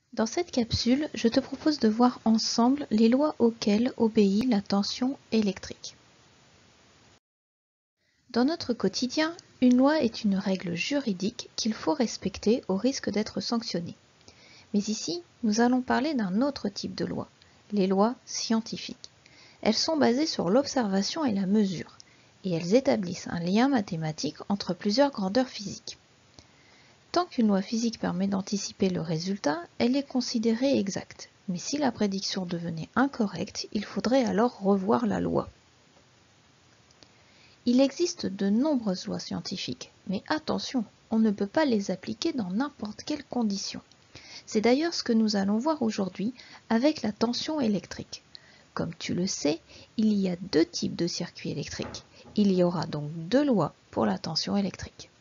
Dans cette capsule, je te propose de voir ensemble les lois auxquelles obéit la tension électrique. Dans notre quotidien, une loi est une règle juridique qu'il faut respecter au risque d'être sanctionné. Mais ici, nous allons parler d'un autre type de loi, les lois scientifiques. Elles sont basées sur l'observation et la mesure, et elles établissent un lien mathématique entre plusieurs grandeurs physiques. Tant qu'une loi physique permet d'anticiper le résultat, elle est considérée exacte. Mais si la prédiction devenait incorrecte, il faudrait alors revoir la loi. Il existe de nombreuses lois scientifiques, mais attention, on ne peut pas les appliquer dans n'importe quelle condition. C'est d'ailleurs ce que nous allons voir aujourd'hui avec la tension électrique. Comme tu le sais, il y a deux types de circuits électriques. Il y aura donc deux lois pour la tension électrique.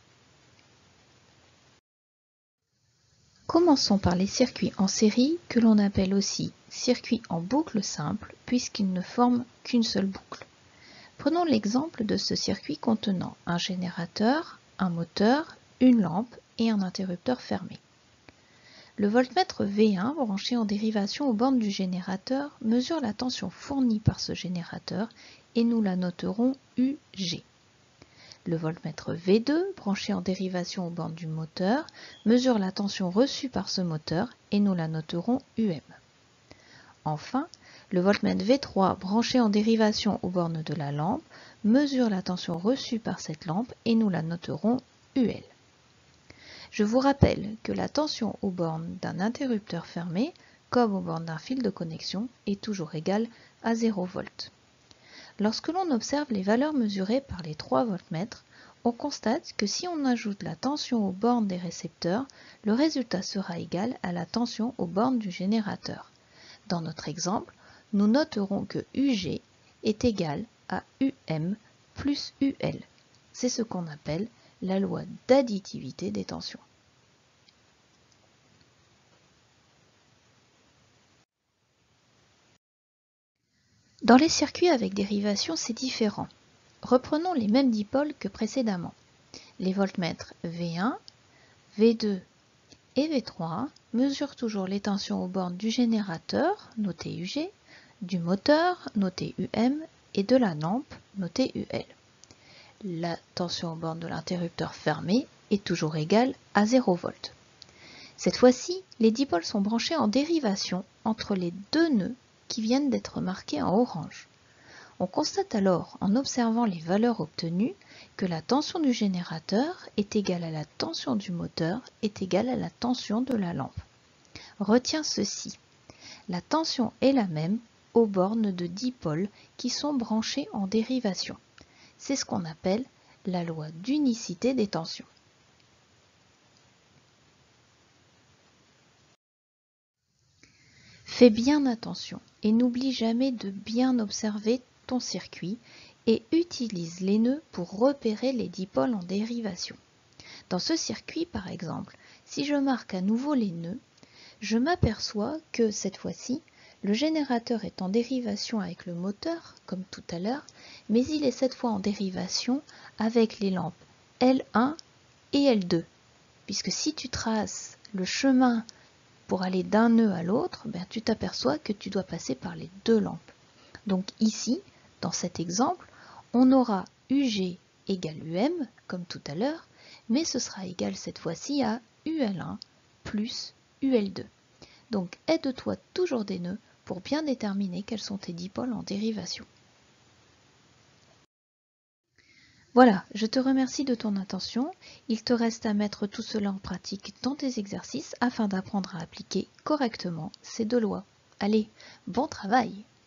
Commençons par les circuits en série que l'on appelle aussi circuits en boucle simple puisqu'ils ne forment qu'une seule boucle. Prenons l'exemple de ce circuit contenant un générateur, un moteur, une lampe et un interrupteur fermé. Le voltmètre V1 branché en dérivation aux bornes du générateur mesure la tension fournie par ce générateur et nous la noterons UG. Le voltmètre V2, branché en dérivation aux bornes du moteur, mesure la tension reçue par ce moteur et nous la noterons UM. Enfin, le voltmètre V3, branché en dérivation aux bornes de la lampe, mesure la tension reçue par cette lampe et nous la noterons UL. Je vous rappelle que la tension aux bornes d'un interrupteur fermé, comme aux bornes d'un fil de connexion, est toujours égale à 0 V. Lorsque l'on observe les valeurs mesurées par les 3 voltmètres, on constate que si on ajoute la tension aux bornes des récepteurs, le résultat sera égal à la tension aux bornes du générateur. Dans notre exemple, nous noterons que UG est égal à UM plus UL. C'est ce qu'on appelle la loi d'additivité des tensions. Dans les circuits avec dérivation, c'est différent. Reprenons les mêmes dipôles que précédemment. Les voltmètres V1, V2 et V3 mesurent toujours les tensions aux bornes du générateur, noté UG, du moteur, noté UM, et de la lampe, noté UL. La tension aux bornes de l'interrupteur fermé est toujours égale à 0 V. Cette fois-ci, les dipôles sont branchés en dérivation entre les deux nœuds qui viennent d'être marqués en orange. On constate alors, en observant les valeurs obtenues, que la tension du générateur est égale à la tension du moteur est égale à la tension de la lampe. Retiens ceci, la tension est la même aux bornes de dipôles qui sont branchés en dérivation. C'est ce qu'on appelle la loi d'unicité des tensions. Fais bien attention et n'oublie jamais de bien observer ton circuit et utilise les nœuds pour repérer les dipôles en dérivation. Dans ce circuit, par exemple, si je marque à nouveau les nœuds, je m'aperçois que cette fois-ci, le générateur est en dérivation avec le moteur, comme tout à l'heure, mais il est cette fois en dérivation avec les lampes L1 et L2. Puisque si tu traces le chemin pour aller d'un nœud à l'autre, tu t'aperçois que tu dois passer par les deux lampes. Donc ici, dans cet exemple, on aura UG égale UM, comme tout à l'heure, mais ce sera égal cette fois-ci à UL1 plus UL2. Donc aide-toi toujours des nœuds pour bien déterminer quels sont tes dipôles en dérivation. Voilà, je te remercie de ton attention. Il te reste à mettre tout cela en pratique dans tes exercices afin d'apprendre à appliquer correctement ces deux lois. Allez, bon travail!